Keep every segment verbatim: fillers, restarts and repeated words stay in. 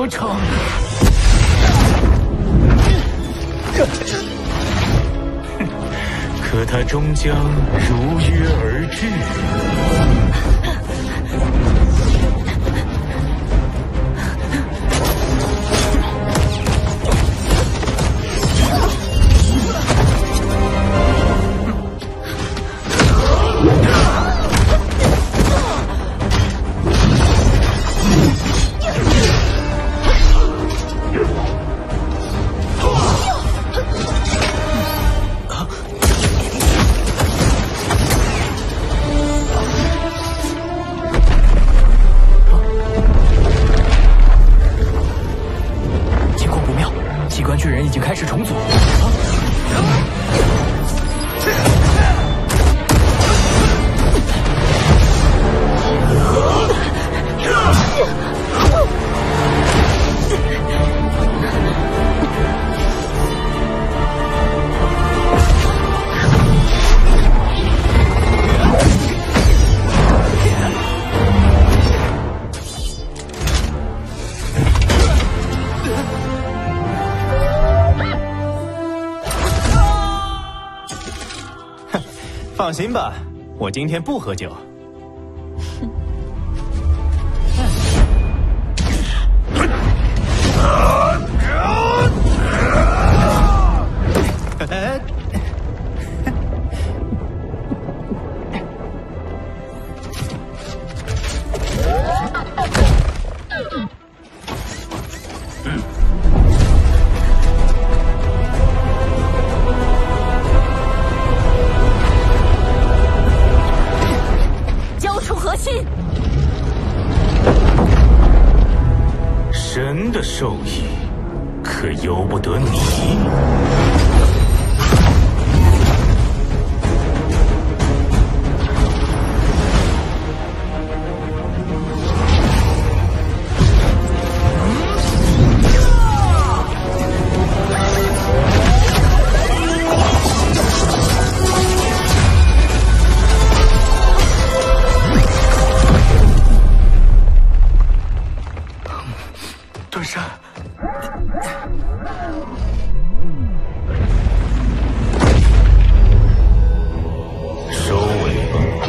得逞。可他终将如约而至。 放心吧，我今天不喝酒。 神的授意，可由不得你。盾山，收尾吧。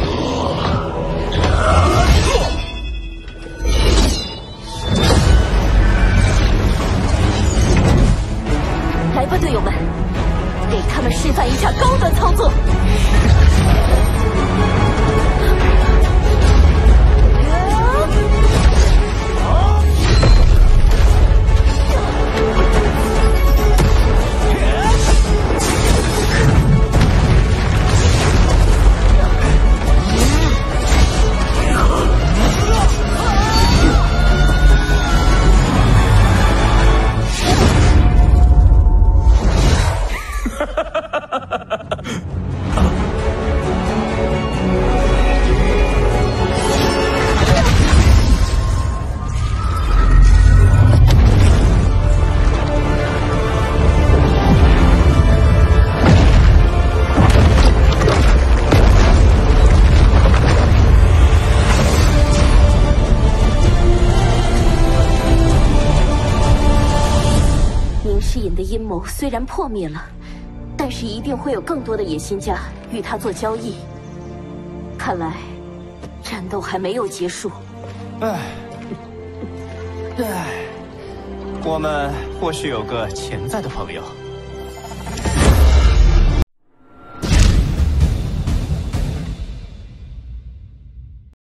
来吧，队友们，给他们示范一下高端操作。世隐的阴谋虽然破灭了，但是一定会有更多的野心家与他做交易。看来，战斗还没有结束。 唉，唉，我们或许有个潜在的朋友。